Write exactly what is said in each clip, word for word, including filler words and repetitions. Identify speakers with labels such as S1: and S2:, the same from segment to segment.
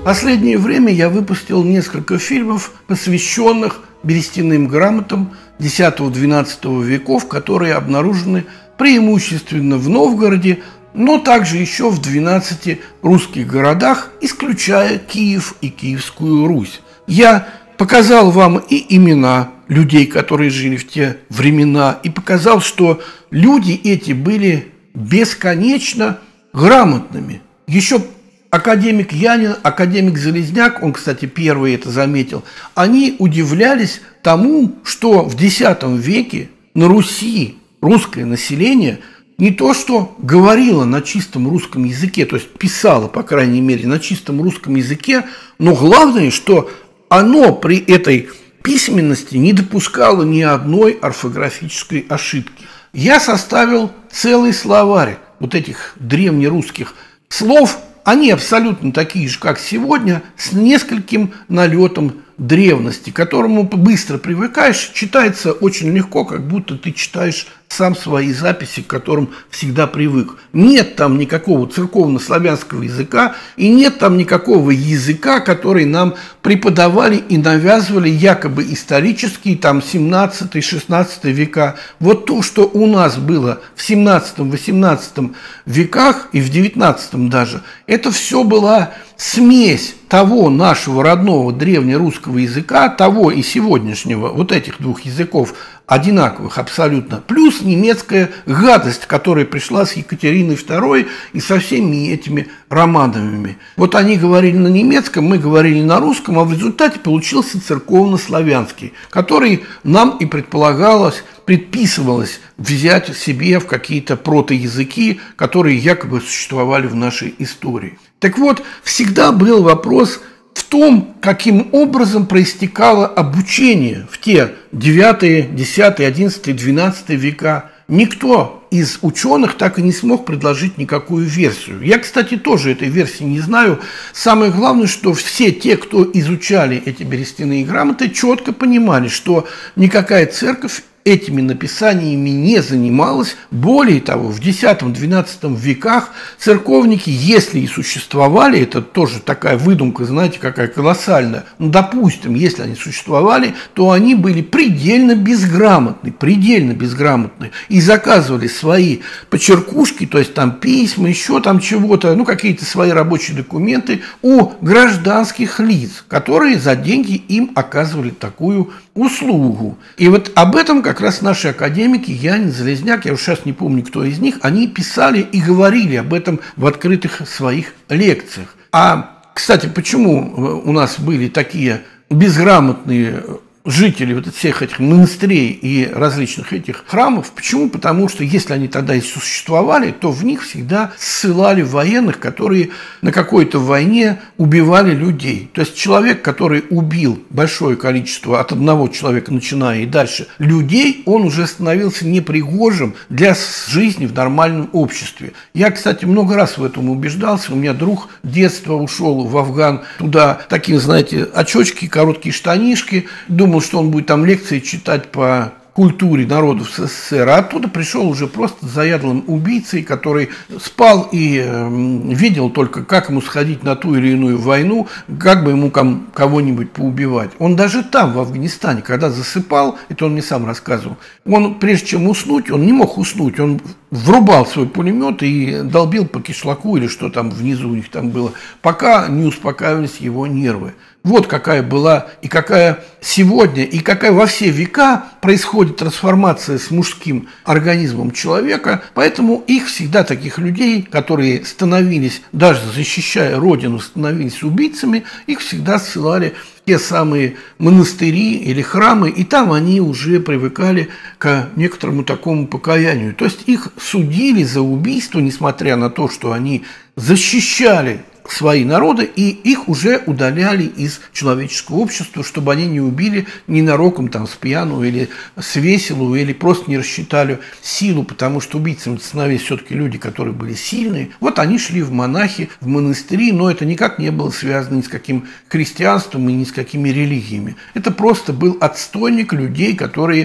S1: последнее время я выпустил несколько фильмов, посвященных берестяным грамотам десятого-двенадцатого веков, которые обнаружены преимущественно в Новгороде, но также еще в двенадцати русских городах, исключая Киев и Киевскую Русь. Я показал вам и имена людей, которые жили в те времена, и показал, что люди эти были бесконечно грамотными. Еще академик Янин, академик Залезняк, он, кстати, первый это заметил, они удивлялись тому, что в десятом веке на Руси русское население не то что говорило на чистом русском языке, то есть писало, по крайней мере, на чистом русском языке, но главное, что оно при этой письменности не допускало ни одной орфографической ошибки. Я составил целый словарь вот этих древнерусских слов. Они абсолютно такие же, как сегодня, с нескольким налетом древности, к которому быстро привыкаешь, читается очень легко, как будто ты читаешь сам свои записи, к которым всегда привык. Нет там никакого церковно-славянского языка, и нет там никакого языка, который нам преподавали и навязывали якобы исторические, там, семнадцатый-шестнадцатый века. Вот то, что у нас было в семнадцатом-восемнадцатом веках и в девятнадцатом даже, это все была смесь того нашего родного древнерусского языка, того и сегодняшнего, вот этих двух языков, одинаковых абсолютно, плюс немецкая гадость, которая пришла с Екатериной второй и со всеми этими Романовыми. Вот они говорили на немецком, мы говорили на русском, а в результате получился церковно-славянский, который нам и предполагалось, предписывалось взять себе в какие-то протоязыки, которые якобы существовали в нашей истории. Так вот, всегда был вопрос в том, каким образом проистекало обучение в те девятый, десятый, одиннадцатый, двенадцатый века. Никто из ученых так и не смог предложить никакую версию. Я, кстати, тоже этой версии не знаю. Самое главное, что все те, кто изучали эти берестяные грамоты, четко понимали, что никакая церковь этими написаниями не занималась. Более того, в десятом-двенадцатом веках церковники, если и существовали, это тоже такая выдумка, знаете, какая колоссальная, ну, допустим, если они существовали, то они были предельно безграмотны, предельно безграмотны, и заказывали свои почеркушки, то есть там письма, еще там чего-то, ну, какие-то свои рабочие документы у гражданских лиц, которые за деньги им оказывали такую услугу. И вот об этом как раз наши академики, Янин, Залезняк, я уж сейчас не помню, кто из них, они писали и говорили об этом в открытых своих лекциях. А, кстати, почему у нас были такие безграмотные жители вот всех этих монастырей и различных этих храмов? Почему? Потому что если они тогда и существовали, то в них всегда ссылали военных, которые на какой-то войне убивали людей. То есть человек, который убил большое количество, от одного человека начиная и дальше, людей, он уже становился непригожим для жизни в нормальном обществе. Я, кстати, много раз в этом убеждался. У меня друг детства ушел в Афган туда, такие, знаете, очечки, короткие штанишки, думал, что он будет там лекции читать по культуре народов СССР, а оттуда пришел уже просто заядлым убийцей, который спал и э, видел только, как ему сходить на ту или иную войну, как бы ему кого-нибудь поубивать. Он даже там, в Афганистане, когда засыпал, это он мне сам рассказывал, он, прежде чем уснуть, он не мог уснуть, он врубал свой пулемет и долбил по кишлаку или что там внизу у них там было, пока не успокаивались его нервы. Вот какая была и какая сегодня, и какая во все века происходит трансформация с мужским организмом человека. Поэтому их всегда, таких людей, которые становились, даже защищая Родину, становились убийцами, их всегда ссылали в те самые монастыри или храмы, и там они уже привыкали к некоторому такому покаянию. То есть их судили за убийство, несмотря на то, что они защищали свои народы, и их уже удаляли из человеческого общества, чтобы они не убили ненароком там с пьяну или с веселу, или просто не рассчитали силу, потому что убийцами становились все-таки люди, которые были сильные. Вот они шли в монахи, в монастыри, но это никак не было связано ни с каким христианством и ни с какими религиями. Это просто был отстойник людей, которые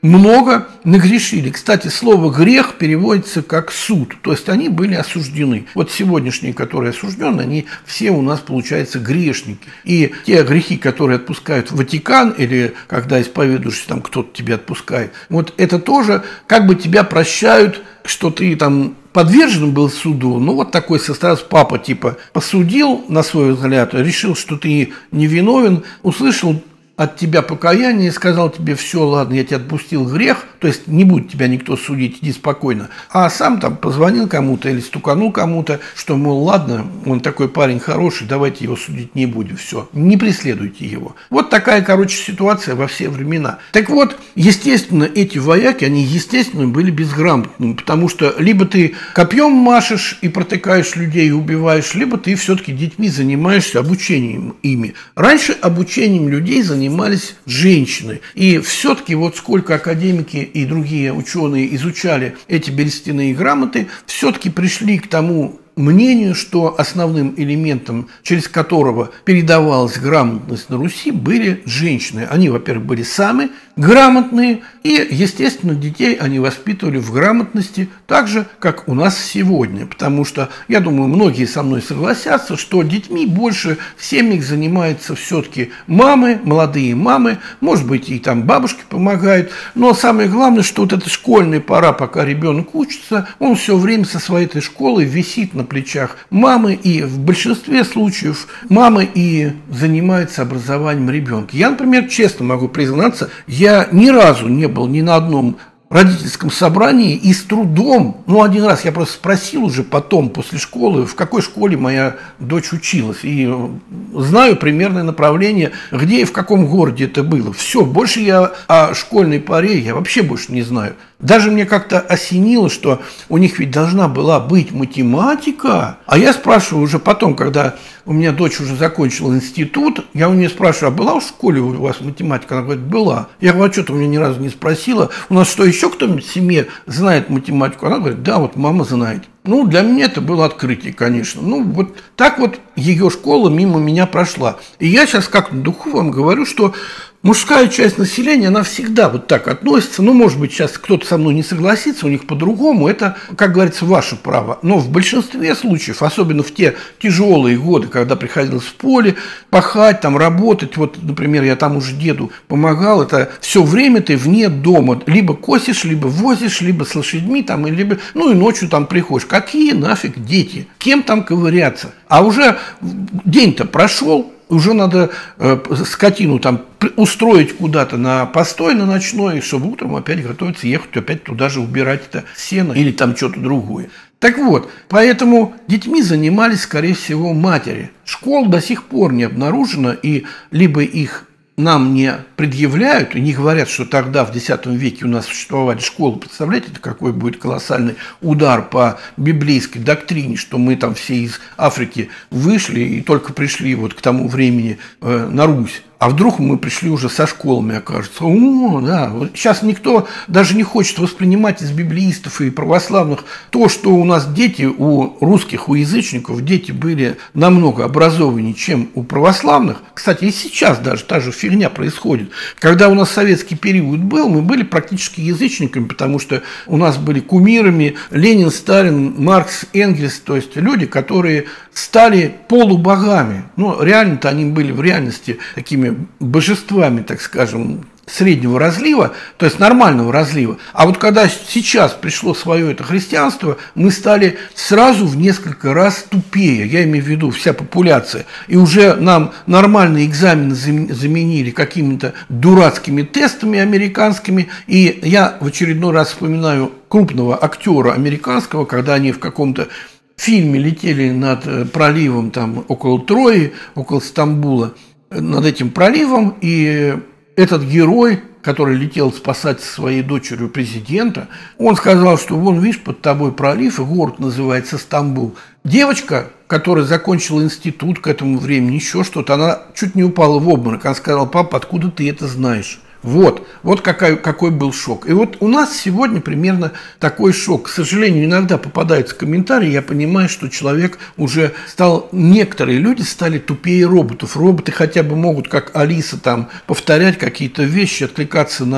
S1: много нагрешили. Кстати, слово «грех» переводится как «суд», то есть они были осуждены. Вот сегодняшние, которые осуждены, они все у нас, получается, грешники. И те грехи, которые отпускают в Ватикан, или когда исповедуешься, там кто-то тебя отпускает, вот это тоже как бы тебя прощают, что ты там подвержен был суду. Ну, вот такой состав папа типа посудил, на свой взгляд, решил, что ты невиновен, услышал от тебя покаяние, сказал тебе: все, ладно, я тебя отпустил грех, то есть не будет тебя никто судить, иди спокойно. А сам там позвонил кому-то или стуканул кому-то, что, мол, ладно, он такой парень хороший, давайте его судить не будем, все, не преследуйте его. Вот такая, короче, ситуация во все времена. Так вот, естественно, эти вояки, они, естественно, были безграмотными, потому что либо ты копьем машешь и протыкаешь людей и убиваешь, либо ты все-таки детьми занимаешься обучением ими. Раньше обучением людей занимались занимались женщины. И все-таки вот сколько академики и другие ученые изучали эти берестяные грамоты, все-таки пришли к тому мнению, что основным элементом, через которого передавалась грамотность на Руси, были женщины. Они, во-первых, были самые грамотные, и, естественно, детей они воспитывали в грамотности так же, как у нас сегодня. Потому что, я думаю, многие со мной согласятся, что детьми больше в семьях занимаются все-таки мамы, молодые мамы, может быть, и там бабушки помогают. Но самое главное, что вот эта школьная пора, пока ребенок учится, он все время со своей этой школой висит на плечах мамы, и в большинстве случаев мамы и занимается образованием ребенка. Я, например, честно могу признаться, я ни разу не был ни на одном родительском собрании и с трудом, ну, один раз я просто спросил уже потом, после школы, в какой школе моя дочь училась, и знаю примерное направление, где и в каком городе это было. Все, больше я о школьной паре я вообще больше не знаю. Даже мне как-то осенило, что у них ведь должна была быть математика. А я спрашиваю уже потом, когда у меня дочь уже закончила институт, я у нее спрашиваю: а была в школе у вас математика? Она говорит: была. Я говорю: а что ты у меня ни разу не спросила? У нас что, еще кто-нибудь в семье знает математику? Она говорит: да, вот мама знает. Ну, для меня это было открытие, конечно. Ну, вот так вот ее школа мимо меня прошла. И я сейчас как на духу вам говорю, что мужская часть населения, она всегда вот так относится. Ну, может быть, сейчас кто-то со мной не согласится, у них по-другому. Это, как говорится, ваше право. Но в большинстве случаев, особенно в те тяжелые годы, когда приходилось в поле пахать, там работать, вот, например, я там уже деду помогал, это все время ты вне дома. Либо косишь, либо возишь, либо с лошадьми, там, либо, ну, и ночью там приходишь. Какие нафиг дети? Кем там ковыряться? А уже день-то прошел, уже надо э, скотину там устроить куда-то на постой, на ночной, чтобы утром опять готовиться ехать, опять туда же убирать это сено или там что-то другое. Так вот, поэтому детьми занимались, скорее всего, матери. Школ до сих пор не обнаружено, и либо их нам не предъявляют и не говорят, что тогда, в десятом веке, у нас существовали школы. Представляете, это какой будет колоссальный удар по библейской доктрине, что мы там все из Африки вышли и только пришли вот к тому времени э, на Русь. А вдруг мы пришли уже со школами, окажется. О, да. Сейчас никто даже не хочет воспринимать из библеистов и православных то, что у нас дети, у русских, у язычников, дети были намного образованнее, чем у православных. Кстати, и сейчас даже та же фигня происходит. Когда у нас советский период был, мы были практически язычниками, потому что у нас были кумирами Ленин, Сталин, Маркс, Энгельс, то есть люди, которые стали полубогами. Ну, реально-то они были в реальности такими божествами, так скажем, среднего разлива, то есть нормального разлива. А вот когда сейчас пришло свое это христианство, мы стали сразу в несколько раз тупее, я имею в виду вся популяция, и уже нам нормальные экзамены заменили какими-то дурацкими тестами американскими, и я в очередной раз вспоминаю крупного актера американского, когда они в каком-то фильме летели над проливом там около Трои, около Стамбула, над этим проливом, и этот герой, который летел спасать своей дочерью президента, он сказал, что вон, видишь, под тобой пролив, и город называется Стамбул. Девочка, которая закончила институт к этому времени, еще что-то, она чуть не упала в обморок. Она сказала: папа, откуда ты это знаешь? Вот, вот какой, какой был шок. И вот у нас сегодня примерно такой шок. К сожалению, иногда попадаются комментарии, я понимаю, что человек уже стал, некоторые люди стали тупее роботов. Роботы хотя бы могут, как Алиса, там, повторять какие-то вещи, откликаться на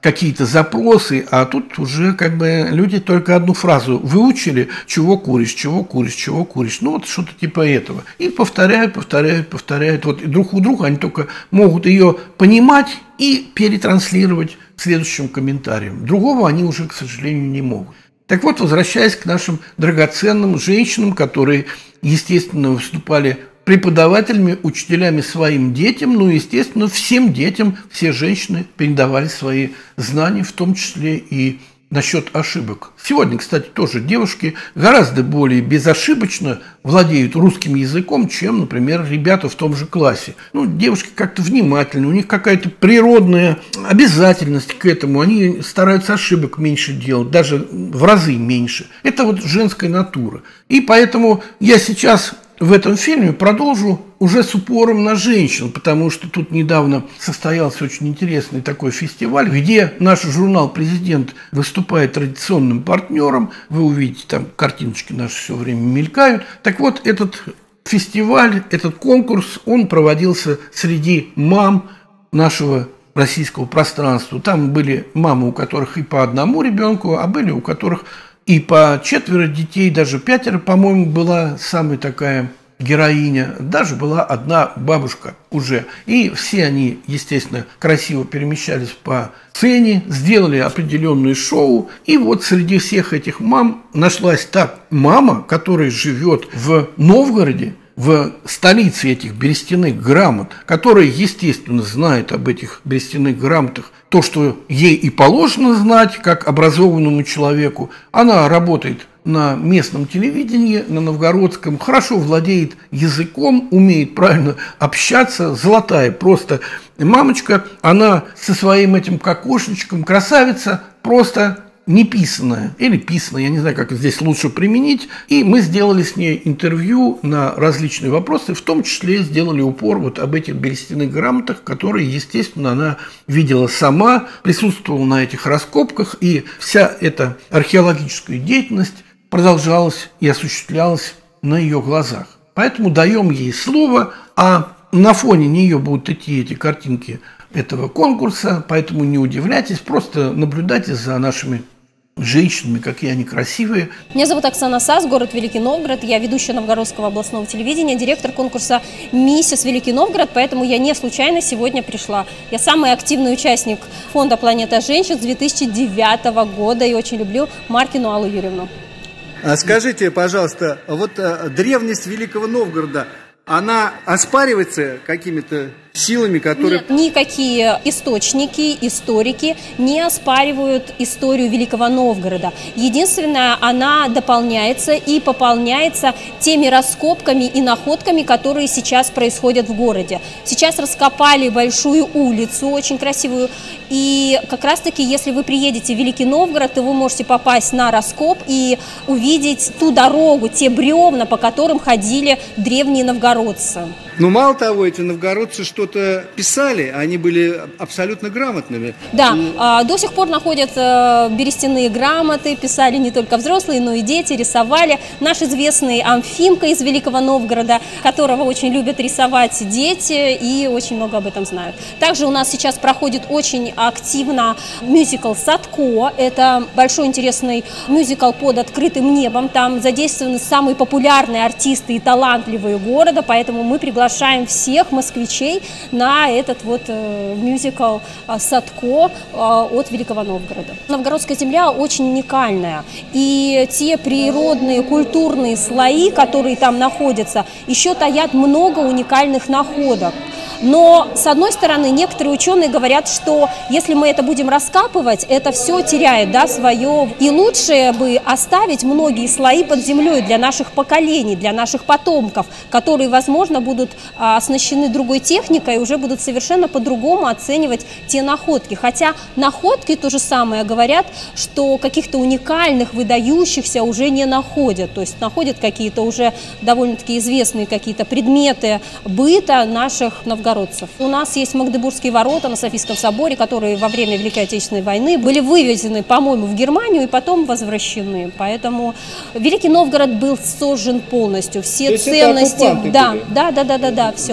S1: какие-то запросы, а тут уже как бы люди только одну фразу выучили: чего куришь, чего куришь, чего куришь. Ну вот что-то типа этого. И повторяют, повторяют, повторяют. Вот и друг у друга они только могут ее понимать и перетранслировать следующим комментарием. Другого они уже, к сожалению, не могут. Так вот, возвращаясь к нашим драгоценным женщинам, которые, естественно, выступали преподавателями, учителями своим детям, ну, естественно, всем детям, все женщины передавали свои знания, в том числе и насчет ошибок. Сегодня, кстати, тоже девушки гораздо более безошибочно владеют русским языком, чем, например, ребята в том же классе. Ну, девушки как-то внимательны, у них какая-то природная обязательность к этому, они стараются ошибок меньше делать, даже в разы меньше. Это вот женская натура. И поэтому я сейчас в этом фильме продолжу уже с упором на женщин, потому что тут недавно состоялся очень интересный такой фестиваль, где наш журнал «Президент» выступает традиционным партнером. Вы увидите, там картиночки наши все время мелькают. Так вот, этот фестиваль, этот конкурс, он проводился среди мам нашего российского пространства. Там были мамы, у которых и по одному ребенку, а были у которых и по четверо детей, даже пятеро, по-моему, была самая такая героиня. Даже была одна бабушка уже. И все они, естественно, красиво перемещались по сцене, сделали определенное шоу. И вот среди всех этих мам нашлась та мама, которая живет в Новгороде, в столице этих берестяных грамот, которая, естественно, знает об этих берестяных грамотах то, что ей и положено знать, как образованному человеку. Она работает на местном телевидении, на новгородском, хорошо владеет языком, умеет правильно общаться, золотая просто мамочка. Она со своим этим кокошничком, красавица, просто неписанная или писанная, я не знаю, как здесь лучше применить. И мы сделали с ней интервью на различные вопросы, в том числе сделали упор вот об этих берестяных грамотах, которые, естественно, она видела сама, присутствовала на этих раскопках, и вся эта археологическая деятельность продолжалась и осуществлялась на ее глазах. Поэтому даем ей слово, а на фоне нее будут идти эти картинки этого конкурса, поэтому не удивляйтесь, просто наблюдайте за нашими женщинами, какие они красивые.
S2: Меня зовут Оксана Сас, город Великий Новгород. Я ведущая Новгородского областного телевидения, директор конкурса «Миссис Великий Новгород», поэтому я не случайно сегодня пришла. Я самый активный участник фонда «Планета женщин» с две тысячи девятого года и очень люблю Маркину Аллу Юрьевну.
S3: Скажите, пожалуйста, вот древность Великого Новгорода, она оспаривается какими-то силами, которые...
S2: Нет, никакие источники, историки не оспаривают историю Великого Новгорода. Единственное, она дополняется и пополняется теми раскопками и находками, которые сейчас происходят в городе. Сейчас раскопали большую улицу, очень красивую, и как раз-таки, если вы приедете в Великий Новгород, то вы можете попасть на раскоп и увидеть ту дорогу, те бревна, по которым ходили древние новгородцы.
S3: Но мало того, эти новгородцы что-то писали, они были абсолютно грамотными.
S2: Да,
S3: и...
S2: до сих пор находят берестяные грамоты, писали не только взрослые, но и дети, рисовали. Наш известный Амфимка из Великого Новгорода, которого очень любят рисовать дети и очень много об этом знают. Также у нас сейчас проходит очень активно мюзикл «Садко». Это большой интересный мюзикл под открытым небом. Там задействованы самые популярные артисты и талантливые города, поэтому мы приглашаем Приглашаем всех москвичей на этот вот э, мюзикл э, «Садко» э, от Великого Новгорода. Новгородская земля очень уникальная, и те природные культурные слои, которые там находятся, еще таят много уникальных находок. Но, с одной стороны, некоторые ученые говорят, что если мы это будем раскапывать, это все теряет, да, свое. И лучше бы оставить многие слои под землей для наших поколений, для наших потомков, которые, возможно, будут а, оснащены другой техникой и уже будут совершенно по-другому оценивать те находки. Хотя находки то же самое говорят, что каких-то уникальных, выдающихся уже не находят. То есть находят какие-то уже довольно-таки известные какие-то предметы быта наших новгородцев. У нас есть Магдебургские ворота на Софийском соборе, которые во время Великой Отечественной войны были вывезены, по-моему, в Германию и потом возвращены. Поэтому Великий Новгород был сожжен полностью. Все ценности, да, да, да, да, да, да, все.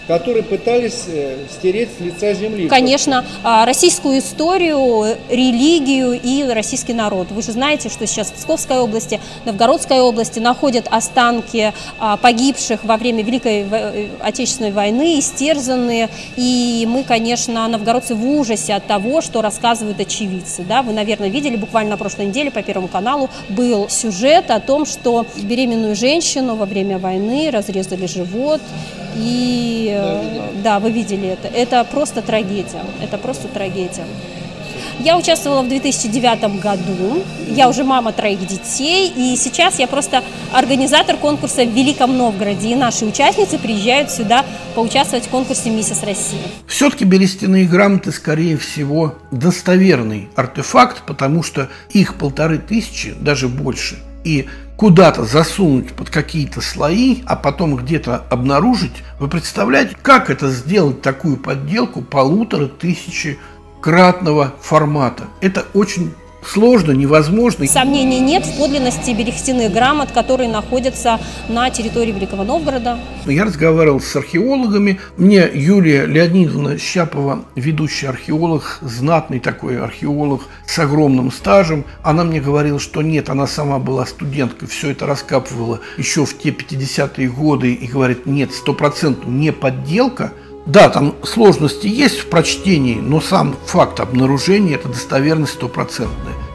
S3: которые пытались стереть с лица земли.
S2: Конечно, российскую историю, религию и российский народ. Вы же знаете, что сейчас в Псковской области, Новгородской области находят останки погибших во время Великой Отечественной войны, истерзанные. И мы, конечно, новгородцы в ужасе от того, что рассказывают очевидцы. Да? Вы, наверное, видели, буквально на прошлой неделе по Первому каналу был сюжет о том, что беременную женщину во время войны разрезали живот. И да, вы видели это. Это просто трагедия. Это просто трагедия. Я участвовала в две тысячи девятом году. Я уже мама троих детей. И сейчас я просто организатор конкурса в Великом Новгороде. И наши участницы приезжают сюда поучаствовать в конкурсе «Миссис Россия».
S1: Все-таки берестяные грамоты, скорее всего, достоверный артефакт, потому что их полторы тысячи, даже больше. И куда-то засунуть под какие-то слои, а потом где-то обнаружить, вы представляете, как это сделать, такую подделку полутора тысячи кратного формата? Это очень сложно, невозможно.
S2: Сомнений нет в подлинности берестяных грамот, которые находятся на территории Великого Новгорода.
S1: Я разговаривал с археологами. Мне Юлия Леонидовна Щапова, ведущий археолог, знатный такой археолог с огромным стажем, она мне говорила, что нет, она сама была студенткой, все это раскапывала еще в те пятидесятые годы и говорит, нет, стопроцентно не подделка. Да, там сложности есть в прочтении, но сам факт обнаружения – это достоверность стопроцентная.